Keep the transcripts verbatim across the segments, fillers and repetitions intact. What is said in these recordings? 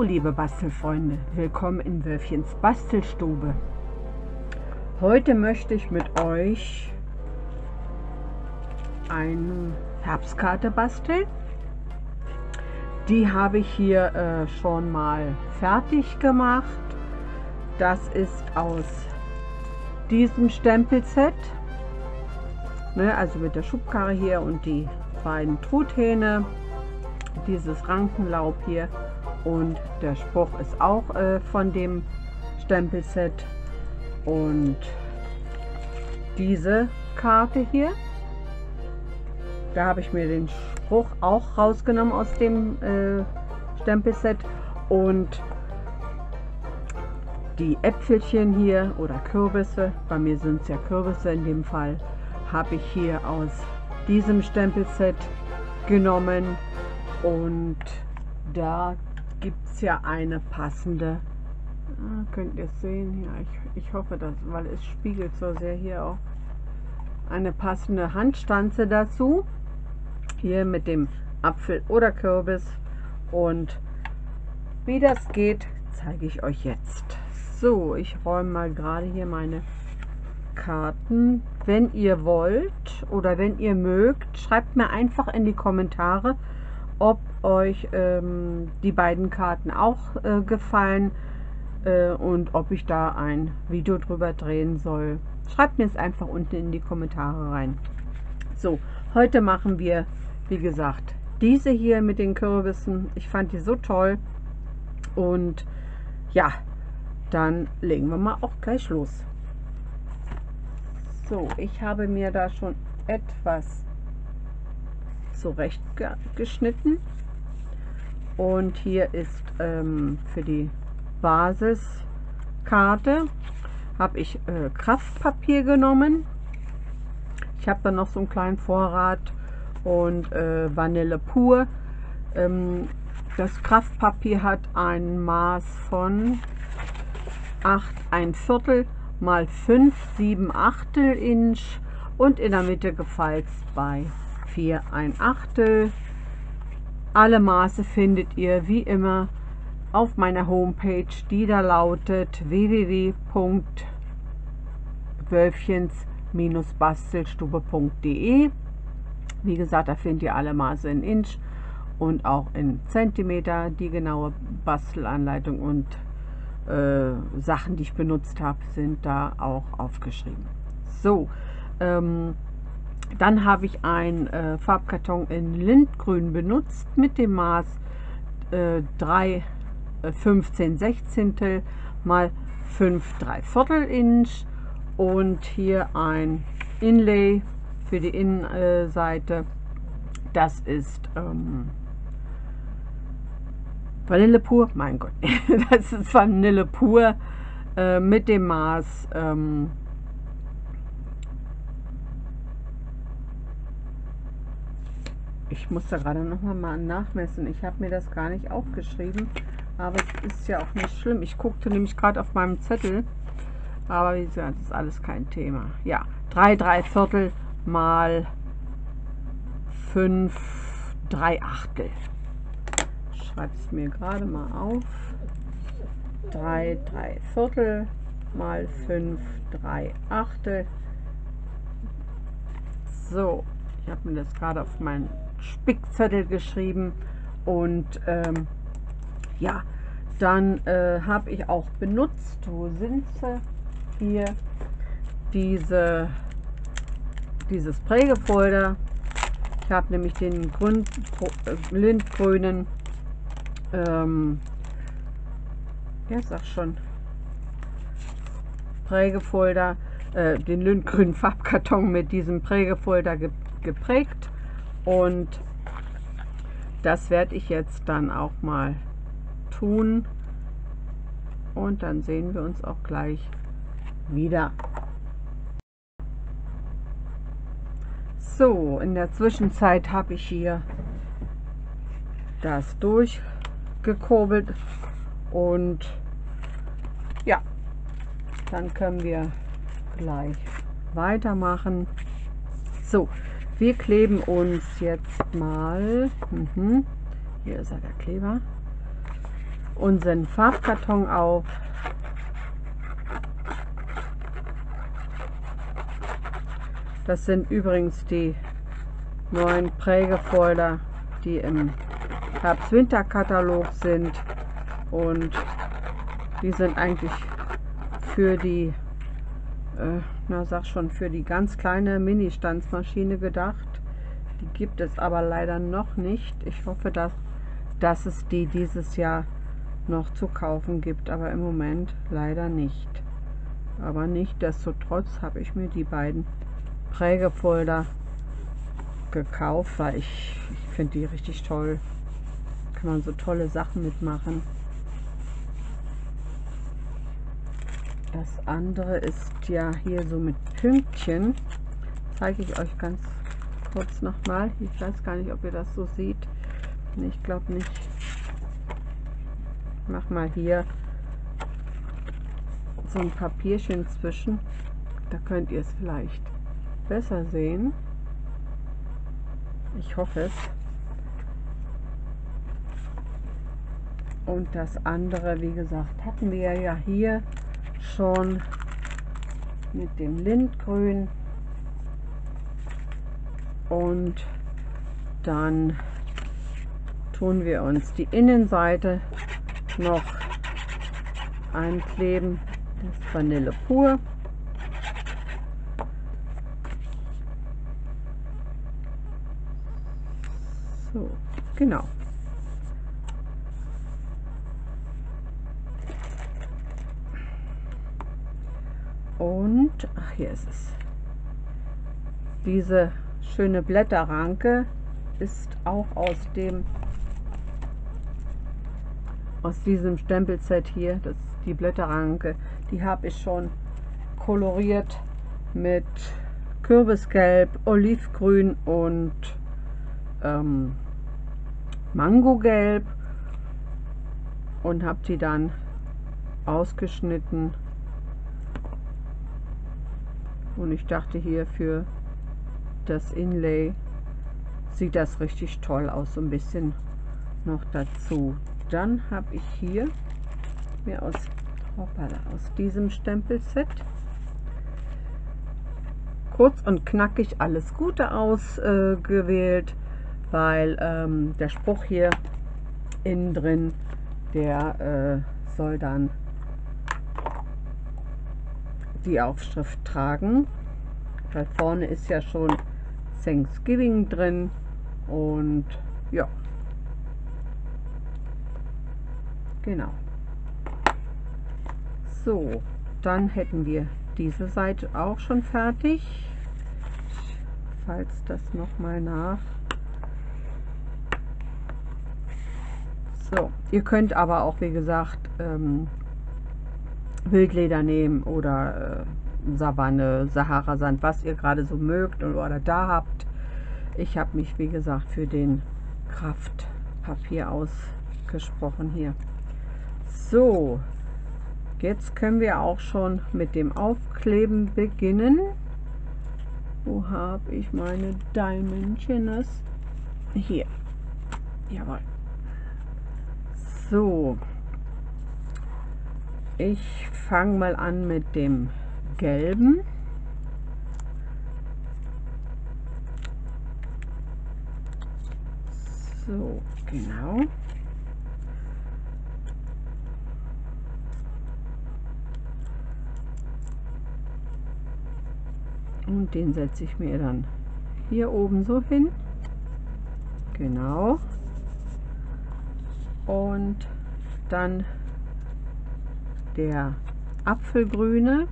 liebe Bastelfreunde, willkommen in Wölfchens Bastelstube. Heute möchte ich mit euch eine Herbstkarte basteln. Die habe ich hier äh, schon mal fertig gemacht. Das ist aus diesem Stempelset, ne, also mit der Schubkarre hier und die beiden Truthähne, dieses Rankenlaub hier. Und der Spruch ist auch äh, von dem Stempelset. Und diese Karte hier, da habe ich mir den Spruch auch rausgenommen aus dem äh, Stempelset. Und die Äpfelchen hier oder Kürbisse, bei mir sind es ja Kürbisse in dem Fall, habe ich hier aus diesem Stempelset genommen. Und da gibt es ja eine passende, ah, könnt ihr es sehen, ja, ich, ich hoffe, dass, weil es spiegelt so sehr hier auch, eine passende Handstanze dazu, hier mit dem Apfel oder Kürbis. Und wie das geht, zeige ich euch jetzt. So, ich räume mal gerade hier meine Karten. Wenn ihr wollt oder wenn ihr mögt, schreibt mir einfach in die Kommentare, ob euch ähm, die beiden Karten auch äh, gefallen äh, und ob ich da ein Video drüber drehen soll. Schreibt mir es einfach unten in die Kommentare rein. So, heute machen wir, wie gesagt, diese hier mit den Kürbissen. Ich fand die so toll. Und ja, dann legen wir mal auch gleich los. So, ich habe mir da schon etwas zurecht geschnitten. Und hier ist ähm, für die Basiskarte habe ich äh, Kraftpapier genommen. Ich habe dann noch so einen kleinen Vorrat und äh, Vanille pur. Ähm, das Kraftpapier hat ein Maß von acht ein Viertel mal fünf sieben Achtel Inch und in der Mitte gefalzt bei vier ein Achtel. Alle Maße findet ihr wie immer auf meiner Homepage, die da lautet w w w punkt wölfchens bastelstube punkt de. Wie gesagt, da findet ihr alle Maße in Inch und auch in Zentimeter. Die genaue Bastelanleitung und äh, Sachen, die ich benutzt habe, sind da auch aufgeschrieben. So, ähm, dann habe ich einen äh, Farbkarton in Lindgrün benutzt mit dem Maß äh, drei fünfzehn Sechzehntel mal fünf drei Viertel Inch und hier ein Inlay für die Innenseite. Das ist ähm, Vanille pur, mein Gott, das ist Vanille pur äh, mit dem Maß ähm, ich muss da gerade noch mal nachmessen. Ich habe mir das gar nicht aufgeschrieben, aber es ist ja auch nicht schlimm. Ich guckte nämlich gerade auf meinem Zettel, aber wie gesagt, das ist alles kein Thema. Ja, drei drei Viertel mal fünf drei Achtel. Ich schreibe es mir gerade mal auf. drei drei Viertel mal fünf drei Achtel. So, ich habe mir das gerade auf meinen Spickzettel geschrieben. Und ähm, ja, dann äh, habe ich auch benutzt, wo sind sie? Hier diese dieses Prägefolder. Ich habe nämlich den Grün, äh, lindgrünen ähm, ja, sag schon Prägefolder, äh, den lindgrünen Farbkarton mit diesem Prägefolder ge geprägt. Und das werde ich jetzt dann auch mal tun. Und dann sehen wir uns auch gleich wieder. So, in der Zwischenzeit habe ich hier das durchgekurbelt. Und ja, dann können wir gleich weitermachen. So, wir kleben uns jetzt mal, mhm, hier ist ja der Kleber, unseren Farbkarton auf. Das sind übrigens die neuen Prägefolder, die im Herbst-Winter-Katalog sind, und die sind eigentlich für die, äh, na sag schon, für die ganz kleine Mini-Stanzmaschine gedacht. Die gibt es aber leider noch nicht. Ich hoffe, dass, dass es die dieses Jahr noch zu kaufen gibt, aber im Moment leider nicht. Aber nichtsdestotrotz habe ich mir die beiden Prägefolder gekauft, weil ich, ich finde die richtig toll. Kann man so tolle Sachen mitmachen. Das andere ist ja hier so mit Pünktchen. Zeige ich euch ganz kurz nochmal. Ich weiß gar nicht, ob ihr das so seht. Nee, ich glaube nicht. Ich mache mal hier so ein Papierchen zwischen. Da könnt ihr es vielleicht besser sehen. Ich hoffe es. Und das andere, wie gesagt, hatten wir ja hier schon mit dem Lindgrün. Und dann tun wir uns die Innenseite noch einkleben. Das ist Vanille pur. So, genau. Und, ach, hier ist es. Diese schöne Blätterranke ist auch aus dem aus diesem Stempelset hier. Das ist die Blätterranke. Die habe ich schon koloriert mit Kürbisgelb, Olivgrün und ähm, Mangogelb und habe die dann ausgeschnitten. Und ich dachte, hier für das Inlay sieht das richtig toll aus, so ein bisschen noch dazu. Dann habe ich hier mir aus, hoppala, aus diesem Stempelset kurz und knackig alles Gute ausgewählt, äh, weil ähm, der Spruch hier innen drin, der äh, soll dann die Aufschrift tragen, weil vorne ist ja schon Thanksgiving drin. Und ja, genau. So, dann hätten wir diese Seite auch schon fertig. Ich falze das noch mal nach. So, ihr könnt aber auch, wie gesagt, ähm, Wildleder nehmen oder äh, Savanne, Sahara-Sand, was ihr gerade so mögt oder da habt. Ich habe mich, wie gesagt, für den Kraftpapier ausgesprochen hier. So, jetzt können wir auch schon mit dem Aufkleben beginnen. Wo habe ich meine Dimensions? Hier. Jawohl. So. Ich fange mal an mit dem Gelben. So, genau. Und den setze ich mir dann hier oben so hin. Genau. Und dann der Apfelgrüne.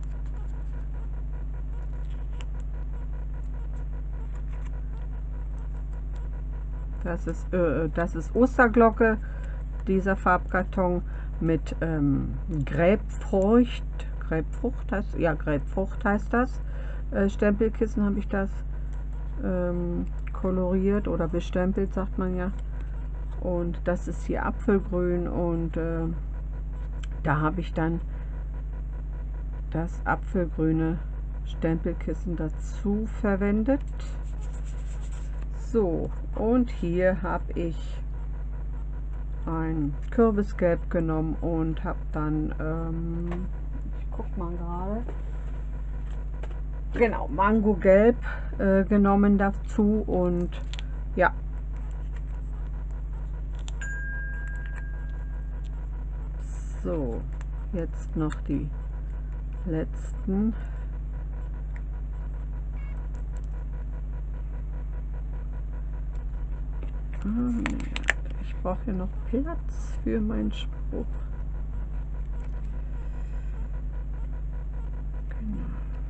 Das ist, äh, das ist Osterglocke, dieser Farbkarton mit ähm, Grapefrucht. Grapefrucht heißt, ja, Grapefrucht heißt das. Äh, Stempelkissen habe ich das ähm, koloriert oder bestempelt, sagt man ja. Und das ist hier Apfelgrün und äh, da habe ich dann das apfelgrüne Stempelkissen dazu verwendet. So, und hier habe ich ein Kürbisgelb genommen und habe dann, ähm, ich guck mal gerade, genau, Mangogelb äh, genommen dazu und ja. So, jetzt noch die letzten. Ah, ich brauche hier noch Platz für meinen Spruch. Genau.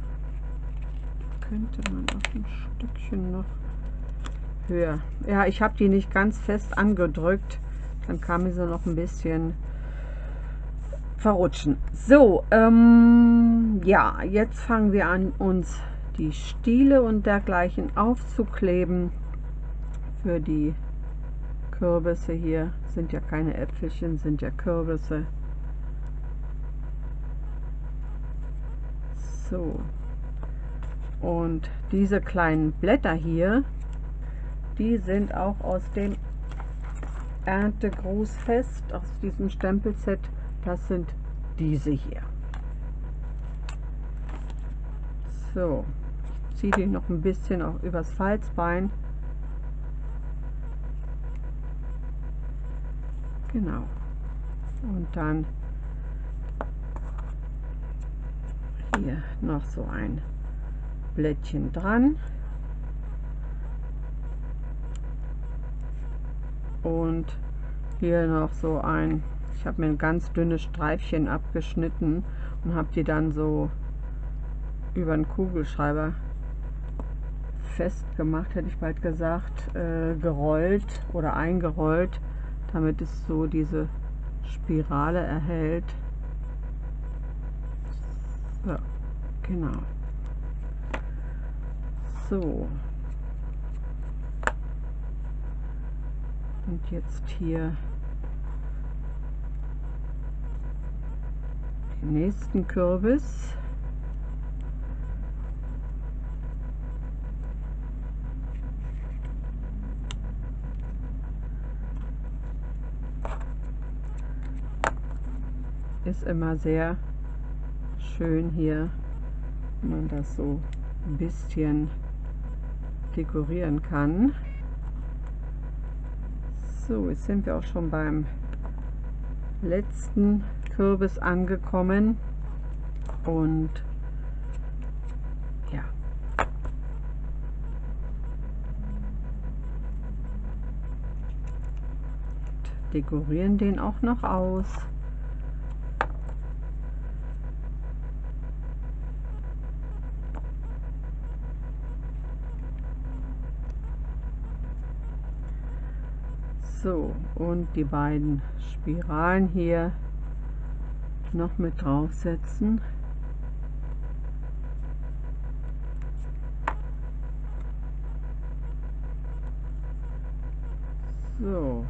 Könnte man auch ein Stückchen noch höher. Ja, ich habe die nicht ganz fest angedrückt. Dann kam sie noch ein bisschen verrutschen. So, ähm, ja, jetzt fangen wir an, uns die Stiele und dergleichen aufzukleben. Für die Kürbisse hier sind ja keine Äpfelchen, sind ja Kürbisse. So, und diese kleinen Blätter hier, die sind auch aus dem Erntegrußfest, aus diesem Stempelset. Das sind diese hier. So, ich ziehe die noch ein bisschen auch übers Falzbein. Genau. Und dann hier noch so ein Blättchen dran. Und hier noch so ein, ich habe mir ein ganz dünnes Streifchen abgeschnitten und habe die dann so über einen Kugelschreiber festgemacht, hätte ich bald gesagt, äh, gerollt oder eingerollt, damit es so diese Spirale erhält. So, genau. So. Und jetzt hier den nächsten Kürbis. Ist immer sehr schön hier, wenn man das so ein bisschen dekorieren kann. So, jetzt sind wir auch schon beim letzten Kürbis angekommen und ja, dekorieren den auch noch aus. So, und die beiden Spiralen hier noch mit draufsetzen. So.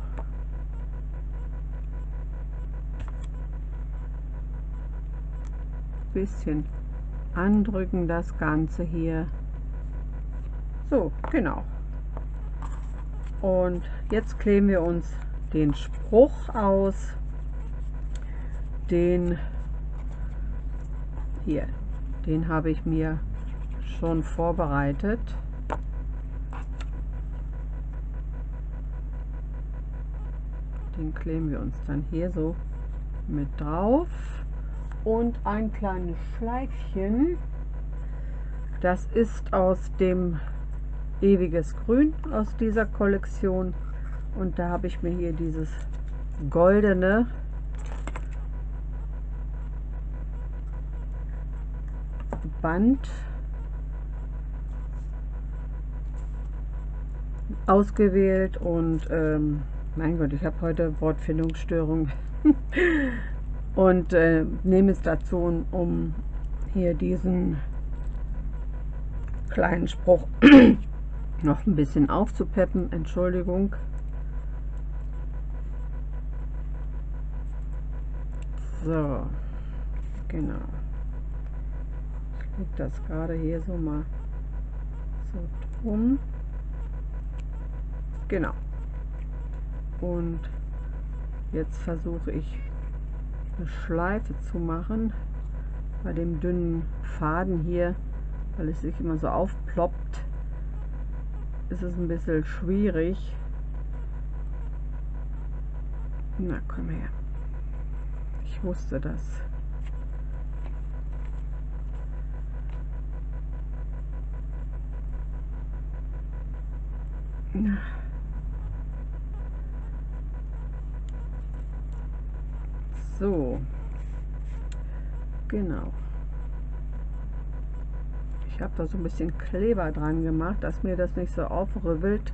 Bisschen andrücken das Ganze hier. So, genau. Und jetzt kleben wir uns den Spruch aus. Den hier, den habe ich mir schon vorbereitet. Den kleben wir uns dann hier so mit drauf. Und ein kleines Schleifchen, das ist aus dem Ewiges Grün, aus dieser Kollektion. Und da habe ich mir hier dieses goldene Band ausgewählt. Und ähm, mein Gott, ich habe heute Wortfindungsstörung. Und äh, nehme es dazu, um hier diesen kleinen Spruch noch ein bisschen aufzupeppen. Entschuldigung. So, genau. Ich lege das gerade hier so mal so drum. Genau. Und jetzt versuche ich eine Schleife zu machen bei dem dünnen Faden hier, weil es sich immer so aufploppt, ist es ein bisschen schwierig. Na, komm her. Ich wusste das. Na. So. Genau. Ich habe da so ein bisschen Kleber dran gemacht, dass mir das nicht so aufribbelt,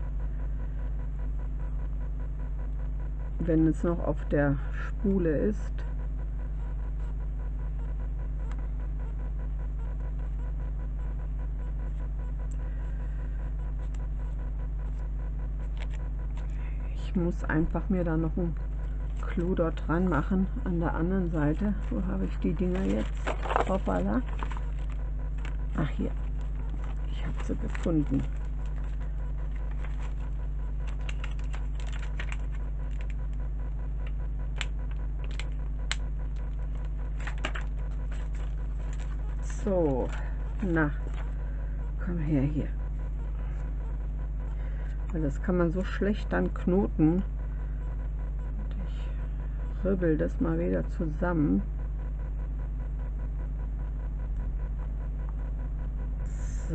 wenn es noch auf der Spule ist. Ich muss einfach mir da noch ein Clou dort dran machen an der anderen Seite. Wo habe ich die Dinger jetzt? Hoppala. Ach, hier. Ich habe sie gefunden. So, na, komm her hier. Weil das kann man so schlecht dann knoten. Und ich ribbel das mal wieder zusammen. So.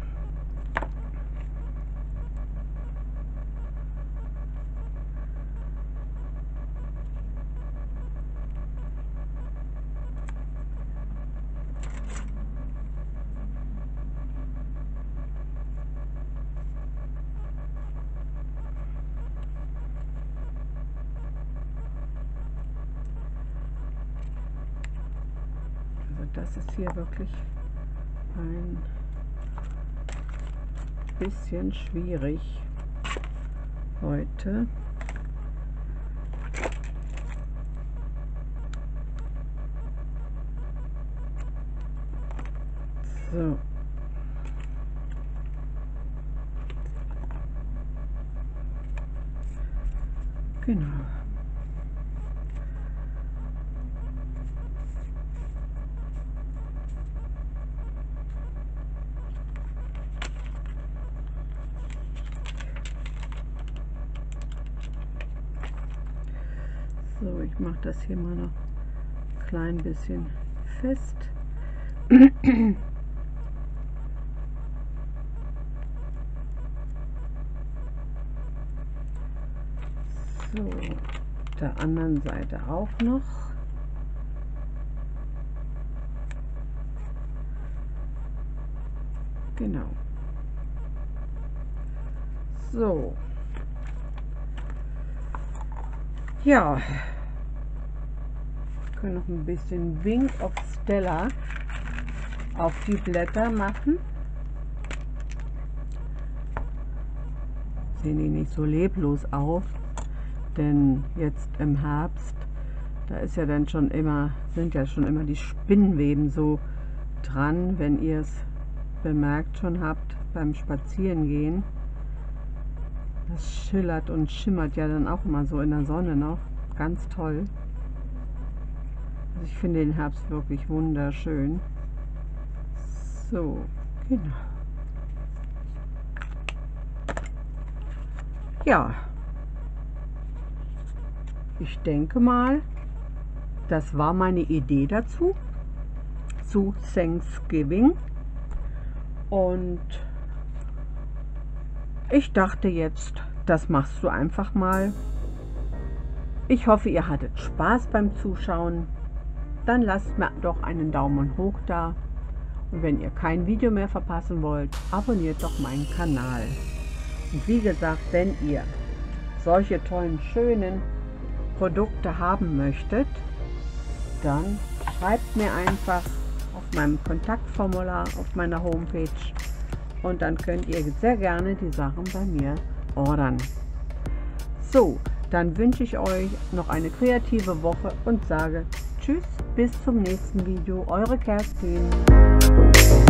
Also das ist hier wirklich ein bisschen schwierig heute. So. Genau. So, ich mache das hier mal noch ein klein bisschen fest. So, der anderen Seite auch noch. Genau. So. Ja. Wir können noch ein bisschen Wink of Stella auf die Blätter machen. Sehen die nicht so leblos aus, denn jetzt im Herbst, da ist ja dann schon immer, sind ja schon immer die Spinnweben so dran, wenn ihr es bemerkt schon habt beim Spazierengehen. Das schillert und schimmert ja dann auch immer so in der Sonne noch. Ganz toll. Also ich finde den Herbst wirklich wunderschön. So, genau. Ja. Ich denke mal, das war meine Idee dazu, zu Thanksgiving. Und ich dachte jetzt, das machst du einfach mal. Ich hoffe, ihr hattet Spaß beim Zuschauen. Dann lasst mir doch einen Daumen hoch da. Und wenn ihr kein Video mehr verpassen wollt, abonniert doch meinen Kanal. Und wie gesagt, wenn ihr solche tollen, schönen Produkte haben möchtet, dann schreibt mir einfach auf meinem Kontaktformular auf meiner Homepage und dann könnt ihr sehr gerne die Sachen bei mir ordern. So, dann wünsche ich euch noch eine kreative Woche und sage Tschüss, bis zum nächsten Video, eure Kerstin.